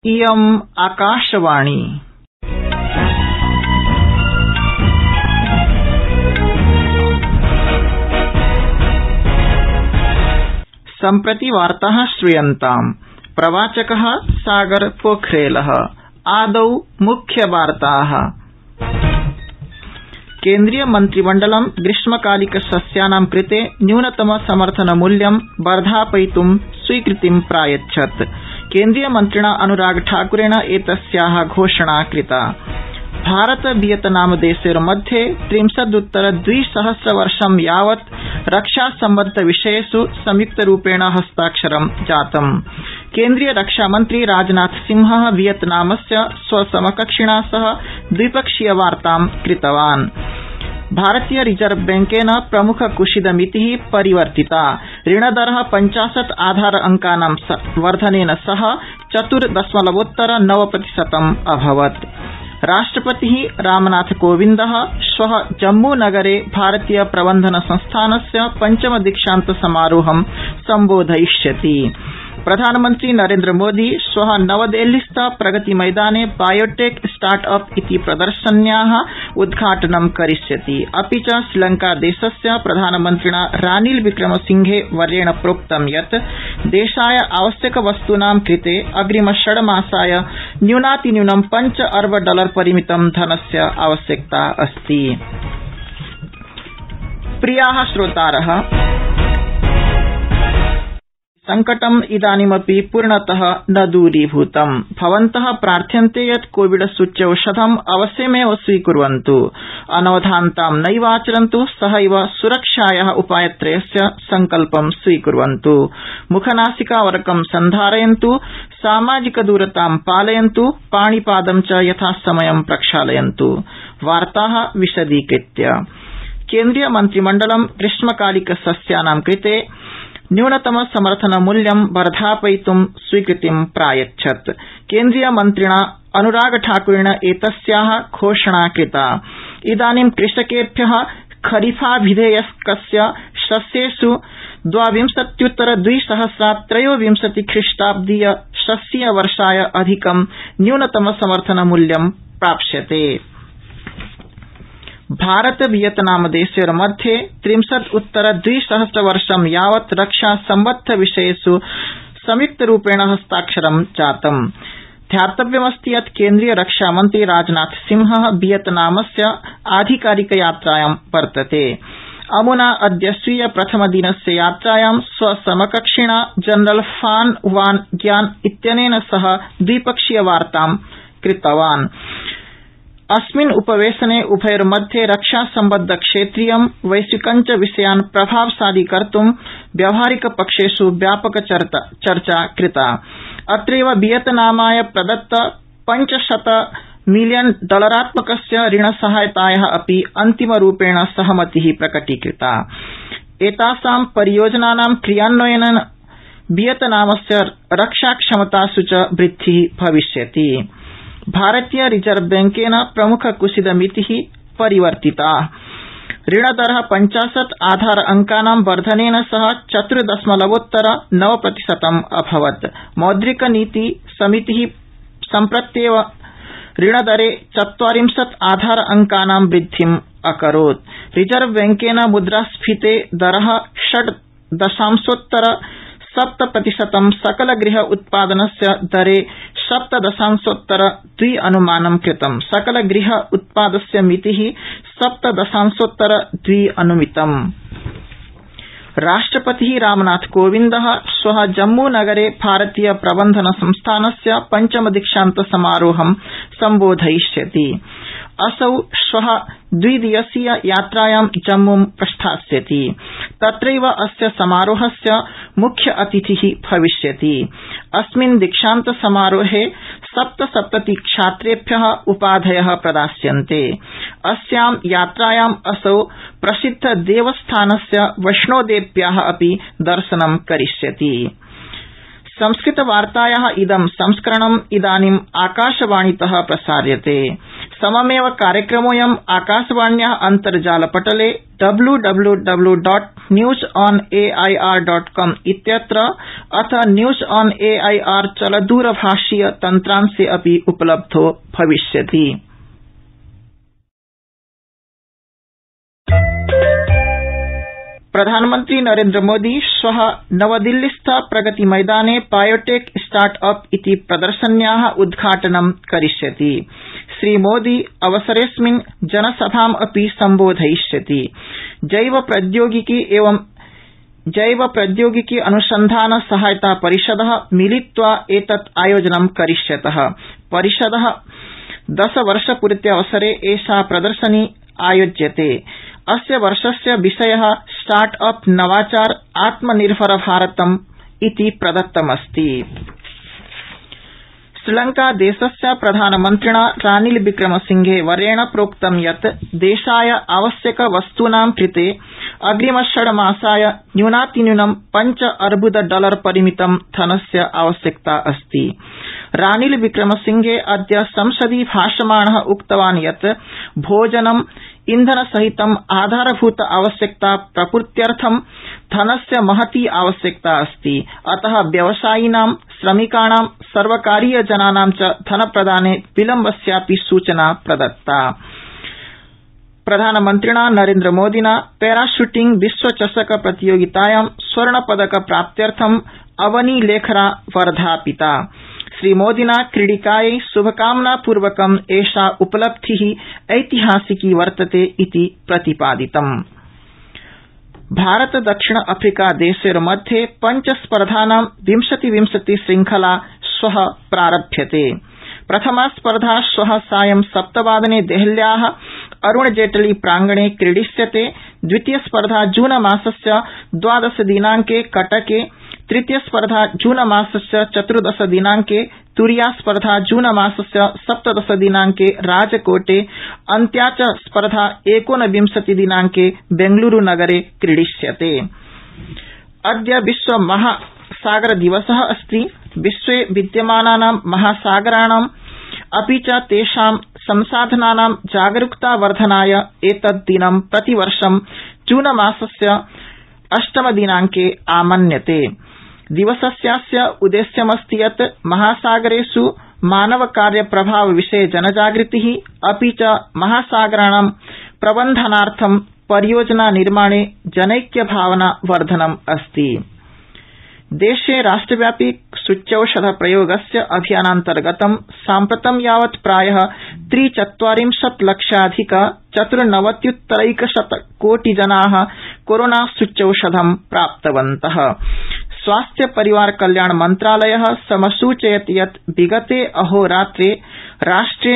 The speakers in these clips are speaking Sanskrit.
इयम् आकाशवाणी। सम्प्रति वार्ताः श्रूयन्ताम्। प्रवाचकः सागर पोखरेलः। आदौ मुख्यवार्ताः। केन्द्रीय मन्त्रिमण्डलं ग्रीष्मकालिक सस्यानां कृते न्यूनतम समर्थन मूल्यं वर्धापयितुं स्वीकृतिं प्रायच्छत्। केन्द्रीय मन्त्रिणा अनुराग ठाकुरेण एतस्याः घोषणा कृता। भारत वियतनाम देशयोर्मध्ये 30-द्विसहस्र वर्षं यावत् रक्षा सम्बद्ध विषयेष् संयुक्तरूपेण हस्ताक्षरं जातम्। केन्द्रीय रक्षामन्त्री राजनाथ सिंहः वियतनामस्य स्वसमकक्षिणा सह द्विपक्षीय वार्तां कृतवान्। भारतीय रिजर्व बैंकेन प्रमुख कुषिदमितिः परिवर्तिता। ऋणदर 50 आधार अंकानां वर्धनेन सह 4.9% अभवत्। राष्ट्रपतिः रामनाथ कोविंदः श्वः जम्मूनगरे भारतीय प्रबंधन संस्थानस्य 5म दीक्षान्त समारोहं सम्बोधयिष्यति। प्रधानमन्त्री नरेन्द्र मोदी श्वः नवदेहलीस्थ प्रगतिमैदाने बायोटेक स्टार्टअप इति प्रदर्शन्याः उद्घाटनं करिष्यति। अपि च श्रीलंकादेशस्य प्रधानमन्त्रिणा रानिल विक्रमसिंघे वर्येण प्रोक्तं यत् देशाय आवश्यकवस्तूनां कृते अग्रिम 6 मासाय न्यूनातिन्यूनं $5 अर्ब परिमितं धनस्य आवश्यकता अस्ति। प्रियाः श्रोतारः, संकटम् इदानीमपि पूर्णतः न दूरीभूतम्। भवन्तः प्रार्थ्यन्ते यत् कोविड सूच्यौषधम् अवश्यमेव स्वीकुर्वन्तु, अनवधानतां नैवाचरन्तु, सहैव सुरक्षायाः उपायत्रयस्य संकल्पं स्वीकुर्वन्तु। मुखनासिकावरकं सन्धारयन्तु, सामाजिकदूरतां पालयन्तु, पाणिपादं च यथासमयं प्रक्षालयन्तु। वार्ताः विशदीकृत्य। केन्द्रीय मन्त्रिमण्डलं ग्रीष्मकालिक सस्यानां कृते न्यूनतम समर्थन मूल्यं वर्धापयितुं स्वीकृतिं प्रायच्छत्। केन्द्रीय मन्त्रिणा अनुराग ठाकुरेण एतस्याः घोषणा कृता। इदानीं कृषकेभ्यः खरीफाभिधेयकस्य शस्येष् 22-द्विसहस्रात् 23 ख्रीष्टाब्दीय शस्यीयवर्षाय अधिकं न्यूनतम समर्थन मूल्यं प्राप्स्यते। भारत वियतनाम देशयोर्मध्ये 30-द्विसहस्र वर्षं यावत् रक्षा सम्बद्ध विषयेष् संयुक्तरूपेण हस्ताक्षरं जातम्। ध्यातव्यमस्ति यत् केन्द्रीय रक्षामन्त्री राजनाथ सिंहः वियतनामस्य आधिकारिकयात्रायां वर्तते। अमुना अद्य स्वीय प्रथमदिनस्य यात्रायां स्वसमकक्षिणा जनरल फान वान ग्यान इत्यनेन सह द्विपक्षीय वार्तां कृतवान्। अस्मिन् उपवेशने उभयोर्मध्ये रक्षा सम्बद्ध क्षेत्रीयं वैश्विकञ्च विषयान् प्रभावशाली कर्तुं व्यावहारिकपक्षेष् व्यापक चर्चा कृता। अत्रैव वियतनामाय प्रदत्त $500 मिलियन ऋणसहायतायाः अपि अन्तिमरूपेण सहमतिः प्रकटीकृता। एतासां परियोजनानां क्रियान्वयनेन वियतनामस्य रक्षाक्षमतासु च वृद्धिः भविष्यति। भारतीय रिजर्व बैंकेन प्रमुख कुषिदमितिः परिवर्तिता। ऋणदर 50 आधार अंकानां वर्धनेन सह 4.9% अभवत्। मौद्रिक नीति समितिः सम्प्रत्येव ऋणदरे 40 आधार अंकानां वृद्धिम् अकरोत्। रिजर्व बैंकेन मुद्रास्फीते दर 6.7% सकलगृह उत्पादनस्य दरे 7.2 अनुमानं कृतम्। सकलगृह उत्पादस्य मितिः 7.2 अनुमितम्। राष्ट्रपतिः रामनाथ कोविंदः श्वः जम्मूनगरे भारतीय प्रबंधन संस्थानस्य 5म दीक्षान्त समारोहं सम्बोधयिष्यति। असौ श्वः द्विदिवसीय यात्रायां जम्मूं प्रस्थास्यति। तत्रैव अस्य समारोहस्य मुख्य अतिथिः भविष्यति। अस्मिन् दीक्षान्त समारोहे 77 छात्रेभ्यः उपाधयः प्रदास्यन्ते। अस्यां यात्रायां असौ प्रसिद्ध देवस्थानस्य वैष्णोदेव्याः अपि दर्शनं करिष्यति। संस्कृतवार्तायाः इदं संस्करणम् इदानीम् आकाशवाणीतः प्रसार्यते। सममेव कार्यक्रमोऽयं आकाशवाण्या अन्तर्जालपटले www.newsonair.com इत्यत्र अथ न्यूज ऑन एआईआर चलदूरभाषीय तन्त्रांशे अपि उपलब्धो भविष्यति। प्रधानमन्त्री नरेन्द्र मोदी श्व नवदिल्लीस्थ प्रगतिमैदाने बायोटेक स्टार्टअप इति प्रदर्शन्या उद्घाटनं करिष्यति। श्रीमोदी अवसरेऽस्मिन् जनसभाम् अपि सम्बोधयिष्यति। जैव प्रौद्योगिकी अनुसंधान सहायता परिषद मिलित्वा एतत् आयोजनं करिष्यत। परिषद 10 वर्षपूर्त्यवसरे एषा प्रदर्शनी आयोज्यते। अस्य वर्षस्य विषय स्टार्टअप नवाचार आत्मनिर्भर भारतम् इति प्रदत्तमस्ति। श्रीलंकादेशस्य प्रधानमन्त्रिणा रानिल विक्रमसिंघे वर्येण प्रोक्तं यत् देशाय आवश्यक वस्तूनां कृते अग्रिम 6 मासाय न्यूनातिन्यूनं $5 अर्बुद परिमितं धनस्य आवश्यकता अस्ति। रानिल विक्रमसिंघे अद्य संसदि भाषमाणः उक्तवान् यत् भोजनं ईंधनसहितं आधारभूत आवश्यकता प्रपूर्त्यर्थं धनस्य महती आवश्यकता अस्ति। अतः व्यवसायिनां, श्रमिकाणां, सर्वकारीयजनानां च धनप्रदाने विलम्बस्यापि सूचना प्रदत्ता। प्रधानमन्त्रिणा नरेन्द्रमोदिना पैराशूटिंग विश्वचषक प्रतियोगितायां स्वर्णपदक प्राप्त्यर्थं अवनी लेखरा वर्धापिता। श्रीमोदिना क्रीडिकायै शुभकामनापूर्वकं एषा उपलब्धि ऐतिहासिकी वर्तते इति प्रतिपादितम्। भारत दक्षिण अफ्रीका देशयोर्मध्ये 5 स्पर्धानां 20-20 श्रृंखला श्व प्रारभ्यते। प्रथमा स्पर्धा श्व सायं 7 वादने देहल्या अरुण जेटली प्रांगणे क्रीडिष्यते। द्वितीय स्पर्धा जून मासस्य 12 दिनांके कटके, तृतीय स्पर्धा जून मासस्य 14 दिनांके, तुरीया स्पर्धा जून मासस्य 17 दिनांके राजकोटे, अन्त्या च स्पर्धा 29 दिनांके बेंगलुरूनगरे क्रीडिष्यते। अद्य विश्व महासागरदिवसः अस्ति। विश्वे विद्यमानानां महासागराणाम् अपि च तेषां संसाधनानां जागरूकतावर्धनाय एतत् दिनं प्रतिवर्षं जून मासस्य 8 दिनांके आमन्यते। दिवसस्यास्य उद्देश्यमस्ति यत् महासागरेष् मानवकार्यप्रभावविषये जनजागृति अपि च महासागराणां प्रबन्धनार्थं परियोजनानिर्माणे जनैक्यभावना वर्धनम् अस्ति। देशे राष्ट्रव्यापी सूच्यौषधप्रयोगस्य अभियानान्तर्गतं साम्प्रतं यावत् प्राय 43 लक्षाधिक 94,100 कोटिजना कोरोना सूच्यौषधं प्राप्तवन्तः। स्वास्थ्य परिवार कल्याण मन्त्रालयः समसूचयत् यत् विगते अहोरात्रे राष्ट्रे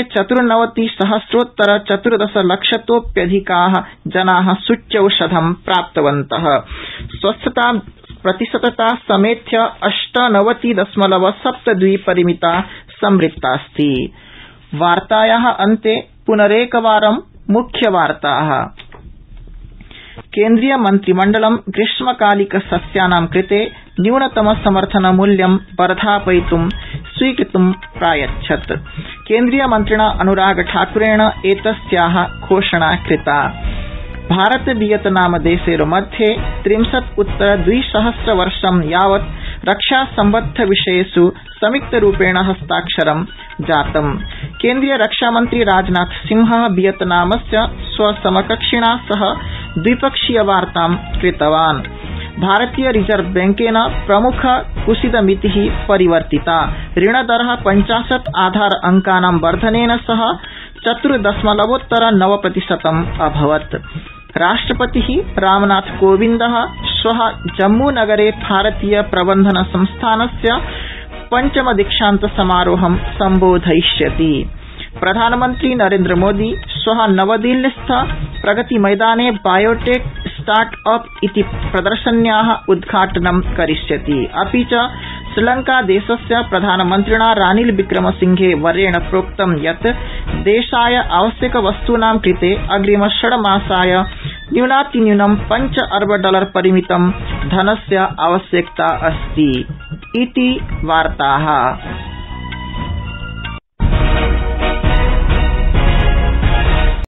94,000,014 लक्षतोप्यधिका जना सूच्यौषधं प्राप्तवन्तः। स्वस्थता प्रतिशतता समेध्य 98.72% संवृत्तास्ति। वार्तायाः अन्ते पुनरेकवारं मुख्यवार्ताः। केन्द्रीय मन्त्रिमण्डलं ग्रीष्मकालिक सस्यानां कृते न्यूनतम समर्थन मूल्यं वर्धापयितुं स्वीकृतिं प्रायच्छत्। केन्द्रीय मन्त्रिणा अनुराग ठाकुरेण एतस्याः घोषणा कृता। भारत वियतनाम देशयोर्मध्ये 30-उत्तर-2000 वर्षं यावत् रक्षासम्बद्ध विषयेष् संयुक्तरूपेण हस्ताक्षरं जातम्। केन्द्रीय रक्षामन्त्री राजनाथ सिंहः वियतनामस्य स्वसमकक्षिणा सह द्विपक्षीय वार्तां कृतवान्। भारतीय रिजर्व बैंकेन प्रमुख कुसिदमितिः परिवर्तिता। ऋणदर 50 आधार अंकानां वर्धनेन सह 4.9% अभवत्। राष्ट्रपतिः रामनाथ कोविंदः श्वः जम्मूनगरे भारतीय प्रबन्धन संस्थानस्य 5म दीक्षान्त समारोहं सम्बोधयिष्यति। प्रधानमन्त्री नरेन्द्र मोदी श्वः नवदिल्लीस्थ प्रगतिमैदाने बायोटेक स्टार्टअप इति प्रदर्शन्याः उद्घाटनं करिष्यति। अपि च श्रीलंकादेशस्य प्रधानमन्त्रिणा रानिल विक्रमसिंघे वर्येण प्रोक्तं यत् देशाय आवश्यकवस्तूनां कृते अग्रिम 6 मासाय न्यूनातिन्यूनं $5 अर्ब परिमितं धनस्य आवश्यकता अस्ति। इति वार्ताः।